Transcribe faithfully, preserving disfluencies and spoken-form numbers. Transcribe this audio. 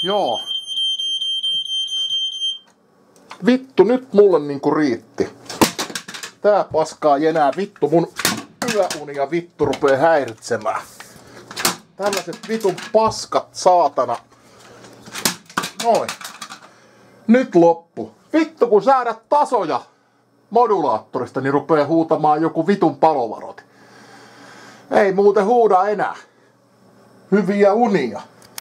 Joo. Vittu, nyt mulle niinku riitti. Tää paskaa ei enää vittu mun yöunia vittu rupee häiritsemään. Tällaiset vitun paskat, saatana. Noin. Nyt loppu. Vittu kun säädät tasoja modulaattorista, niin rupee huutamaan joku vitun palovaroitin. Ei muuten huuda enää. Hyviä unia.